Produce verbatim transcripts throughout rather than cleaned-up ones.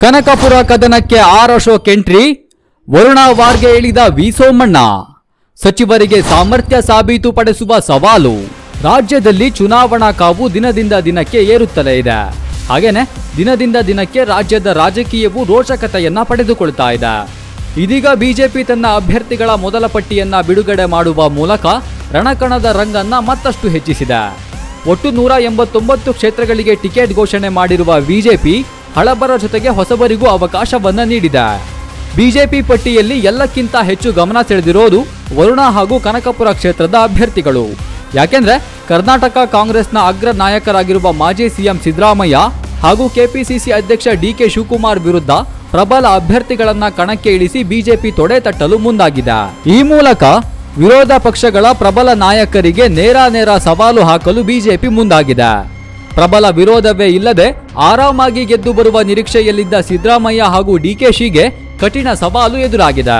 ಕನಕಪುರ ಕದನಕ್ಕೆ R Ashok entry, Varuna ವಾರ್ಗೆ ಇಳಿದ ವಿ ಸೋಮಣ್ಣ. ಸಚಿವರಿಗೆ ಸಾಮರ್ಥ್ಯ ಸಾಬೀತುಪಡಿಸುವ ಸವಾಲು. ರಾಜ್ಯದಲ್ಲಿ ಚುನಾವಣಾ ಕಾವು ದಿನದಿಂದ ದಿನಕ್ಕೆ ಏರುತ್ತಲೇ ಇದೆ. ಹಾಗೇನೆ ದಿನದಿಂದ ದಿನಕ್ಕೆ ರಾಜ್ಯದ ರಾಜಕೀಯವು ರೋಚಕತೆಯನ್ನ ಪಡೆದುಕೊಳ್ತಾ ಇದೆ. ಇದೀಗ ಬಿಜೆಪಿ ತನ್ನ ಅಭ್ಯರ್ಥಿಗಳ ಮೊದಲ ಪಟ್ಟಿಯನ್ನ ಬಿಡುಗಡೆ ಮಾಡುವ ಮೂಲಕ ರಣಕಣದ ರಂಗನ್ನ ಮತ್ತಷ್ಟು ಹೆಚ್ಚಿಸಿದೆ. ಒಟ್ಟು ನೂರ ಎಂಬತ್ತೊಂಬತ್ತು ಕ್ಷೇತ್ರಗಳಿಗೆ ಟಿಕೆಟ್ ಘೋಷಣೆ ಮಾಡಿರುವ ಬಿಜೆಪಿ ಹಳಬರ ಜೊತೆಗೆ ಹೊಸಬರಿಗೂ ಅವಕಾಶವನ್ನ ನೀಡಿದೆ. ಬಿಜೆಪಿ ಪಟ್ಟಿಯಲ್ಲಿ ಎಲ್ಲಕ್ಕಿಂತ ಹೆಚ್ಚು ಗಮನ ಸೆಳೆದಿರೋದು ವರುಣ ಹಾಗೂ ಕನಕಪುರ ಕ್ಷೇತ್ರದ ಅಭ್ಯರ್ಥಿಗಳು. ಯಾಕೆಂದ್ರೆ ಕರ್ನಾಟಕ ಕಾಂಗ್ರೆಸ್ನ ಅಗ್ರ ನಾಯಕರಾಗಿರುವ ಮಾಜಿ ಸಿಎಂ ಸಿದ್ದರಾಮಯ್ಯ ಹಾಗೂ ಕೆಪಿಸಿಸಿ ಅಧ್ಯಕ್ಷ ಡಿ ಕೆ ಶಿವಕುಮಾರ್ ವಿರುದ್ಧ ಪ್ರಬಲ ಅಭ್ಯರ್ಥಿಗಳನ್ನ ಕಣಕ್ಕೆ ಇಳಿಸಿ ಬಿಜೆಪಿ ತೊಡೆ ತಟ್ಟಲು ಮುಂದಾಗಿದೆ. ಈ ಮೂಲಕ ವಿರೋಧ ಪಕ್ಷಗಳ ಪ್ರಬಲ ನಾಯಕರಿಗೆ ನೇರ ನೇರ ಸವಾಲು ಹಾಕಲು ಬಿಜೆಪಿ ಮುಂದಾಗಿದೆ. ಪ್ರಬಲ ವಿರೋಧವೇ ಇಲ್ಲದೆ ಆರಾಮಾಗಿ ಗೆದ್ದು ಬರುವ ನಿರೀಕ್ಷೆಯಲ್ಲಿದ್ದ ಸಿದ್ದರಾಮಯ್ಯ ಹಾಗೂ ಡಿಕೆಶಿಗೆ ಕಠಿಣ ಸವಾಲು ಎದುರಾಗಿದೆ.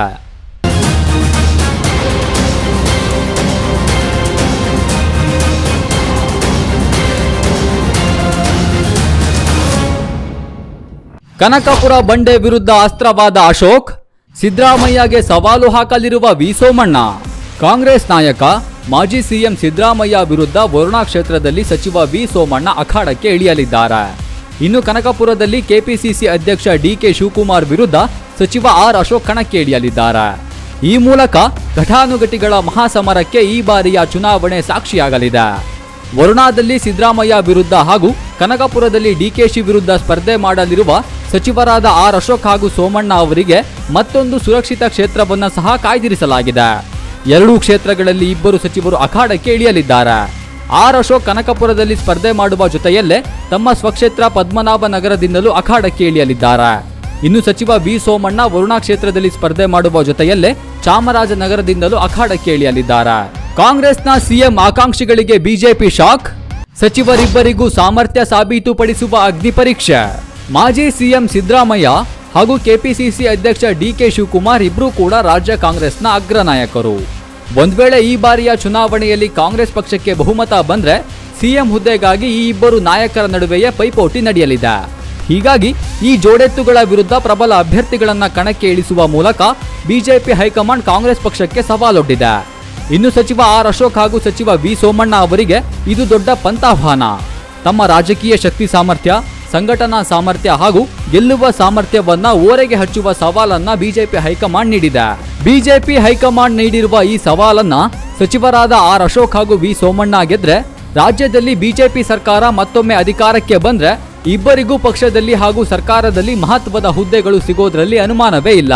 ಕನಕಪುರ ಬಂಡೆ ವಿರುದ್ಧ ಅಸ್ತ್ರವಾದ ಅಶೋಕ್, ಸಿದ್ದರಾಮಯ್ಯಗೆ ಸವಾಲು ಹಾಕಲಿರುವ ವಿ ಸೋಮಣ್ಣ. ಕಾಂಗ್ರೆಸ್ ನಾಯಕ ಮಾಜಿ ಸಿಎಂ ಸಿದ್ದರಾಮಯ್ಯ ವಿರುದ್ಧ ವರುಣಾ ಕ್ಷೇತ್ರದಲ್ಲಿ ಸಚಿವ ವಿ ಸೋಮಣ್ಣ ಅಖಾಡಕ್ಕೆ ಇಳಿಯಲಿದ್ದಾರೆ. ಇನ್ನು ಕನಕಪುರದಲ್ಲಿ ಕೆಪಿಸಿಸಿ ಅಧ್ಯಕ್ಷ ಡಿ ಕೆ ಶಿವಕುಮಾರ್ ವಿರುದ್ಧ ಸಚಿವ ಆರ್ ಅಶೋಕ್ ಕಣಕ್ಕೆ ಇಳಿಯಲಿದ್ದಾರೆ. ಈ ಮೂಲಕ ಘಟಾನುಘಟಿಗಳ ಮಹಾಸಮರಕ್ಕೆ ಈ ಬಾರಿಯ ಚುನಾವಣೆ ಸಾಕ್ಷಿಯಾಗಲಿದೆ. ವರುಣಾದಲ್ಲಿ ಸಿದ್ದರಾಮಯ್ಯ ವಿರುದ್ಧ ಹಾಗೂ ಕನಕಪುರದಲ್ಲಿ ಡಿಕೆಶಿ ವಿರುದ್ಧ ಸ್ಪರ್ಧೆ ಮಾಡಲಿರುವ ಸಚಿವರಾದ ಆರ್ ಅಶೋಕ್ ಹಾಗೂ ಸೋಮಣ್ಣ ಅವರಿಗೆ ಮತ್ತೊಂದು ಸುರಕ್ಷಿತ ಕ್ಷೇತ್ರವನ್ನು ಸಹ ಕಾಯ್ದಿರಿಸಲಾಗಿದೆ. ಎರಡೂ ಕ್ಷೇತ್ರಗಳಲ್ಲಿ ಇಬ್ಬರು ಸಚಿವರು ಅಖಾಡಕ್ಕೆ ಇಳಿಯಲಿದ್ದಾರೆ. ಆರ್ ಅಶೋಕ್ ಕನಕಪುರದಲ್ಲಿ ಸ್ಪರ್ಧೆ ಮಾಡುವ ಜೊತೆಯಲ್ಲೇ ತಮ್ಮ ಸ್ವಕ್ಷೇತ್ರ ಪದ್ಮನಾಭ ನಗರದಿಂದಲೂ ಅಖಾಡಕ್ಕೆ ಇಳಿಯಲಿದ್ದಾರೆ. ಇನ್ನು ಸಚಿವ ವಿ ಸೋಮಣ್ಣ ವರುಣಾ ಕ್ಷೇತ್ರದಲ್ಲಿ ಸ್ಪರ್ಧೆ ಮಾಡುವ ಜೊತೆಯಲ್ಲೇ ಚಾಮರಾಜನಗರದಿಂದಲೂ ಅಖಾಡಕ್ಕೆ ಇಳಿಯಲಿದ್ದಾರೆ. ಕಾಂಗ್ರೆಸ್ನ ಸಿಎಂ ಆಕಾಂಕ್ಷಿಗಳಿಗೆ ಬಿಜೆಪಿ ಶಾಕ್, ಸಚಿವರಿಬ್ಬರಿಗೂ ಸಾಮರ್ಥ್ಯ ಸಾಬೀತುಪಡಿಸುವ ಅಗ್ನಿ ಪರೀಕ್ಷೆ. ಮಾಜಿ ಸಿಎಂ ಸಿದ್ದರಾಮಯ್ಯ ಹಾಗೂ ಕೆಪಿಸಿಸಿ ಅಧ್ಯಕ್ಷ ಡಿ ಕೆ ಶಿವಕುಮಾರ್ ಇಬ್ಬರೂ ಕೂಡ ರಾಜ್ಯ ಕಾಂಗ್ರೆಸ್ನ ಅಗ್ರ ನಾಯಕರು. ಒಂದ್ ವೇಳೆ ಈ ಬಾರಿಯ ಚುನಾವಣೆಯಲ್ಲಿ ಕಾಂಗ್ರೆಸ್ ಪಕ್ಷಕ್ಕೆ ಬಹುಮತ ಬಂದ್ರೆ ಸಿಎಂ ಹುದ್ದೆಗಾಗಿ ಈ ಇಬ್ಬರು ನಾಯಕರ ನಡುವೆಯೇ ಪೈಪೋಟಿ ನಡೆಯಲಿದೆ. ಹೀಗಾಗಿ ಈ ಜೋಡೆತ್ತುಗಳ ವಿರುದ್ಧ ಪ್ರಬಲ ಅಭ್ಯರ್ಥಿಗಳನ್ನ ಕಣಕ್ಕೆ ಇಳಿಸುವ ಮೂಲಕ ಬಿಜೆಪಿ ಹೈಕಮಾಂಡ್ ಕಾಂಗ್ರೆಸ್ ಪಕ್ಷಕ್ಕೆ ಸವಾಲೊಡ್ಡಿದೆ. ಇನ್ನು ಸಚಿವ ಆರ್ ಅಶೋಕ್ ಹಾಗೂ ಸಚಿವ ವಿ ಸೋಮಣ್ಣ ಅವರಿಗೆ ಇದು ದೊಡ್ಡ ಪಂಥಾಹ್ವಾನ. ತಮ್ಮ ರಾಜಕೀಯ ಶಕ್ತಿ ಸಾಮರ್ಥ್ಯ, ಸಂಘಟನಾ ಸಾಮರ್ಥ್ಯ ಹಾಗೂ ಗೆಲ್ಲುವ ಸಾಮರ್ಥ್ಯವನ್ನ ಓರೆಗೆ ಹಚ್ಚುವ ಸವಾಲನ್ನ ಬಿಜೆಪಿ ಹೈಕಮಾಂಡ್ ನೀಡಿದೆ. ಬಿಜೆಪಿ ಹೈಕಮಾಂಡ್ ನೀಡಿರುವ ಈ ಸವಾಲನ್ನ ಸಚಿವರಾದ ಆರ್ ಅಶೋಕ್ ಹಾಗೂ ವಿ ಸೋಮಣ್ಣ ಗೆದ್ರೆ ರಾಜ್ಯದಲ್ಲಿ ಬಿಜೆಪಿ ಸರ್ಕಾರ ಮತ್ತೊಮ್ಮೆ ಅಧಿಕಾರಕ್ಕೆ ಬಂದ್ರೆ ಇಬ್ಬರಿಗೂ ಪಕ್ಷದಲ್ಲಿ ಹಾಗೂ ಸರ್ಕಾರದಲ್ಲಿ ಮಹತ್ವದ ಹುದ್ದೆಗಳು ಸಿಗೋದ್ರಲ್ಲಿ ಅನುಮಾನವೇ ಇಲ್ಲ.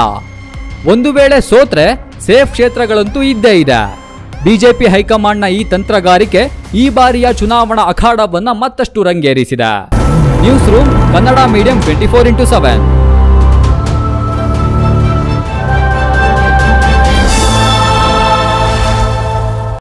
ಒಂದು ವೇಳೆ ಸೋತ್ರೆ ಸೇಫ್ ಕ್ಷೇತ್ರಗಳಂತೂ ಇದ್ದೇ ಇದೆ. ಬಿಜೆಪಿ ಹೈಕಮಾಂಡ್ನ ಈ ತಂತ್ರಗಾರಿಕೆ ಈ ಬಾರಿಯ ಚುನಾವಣಾ ಅಖಾಡವನ್ನ ಮತ್ತಷ್ಟು ರಂಗೇರಿಸಿದೆ. News room Kannada medium twenty four into seven.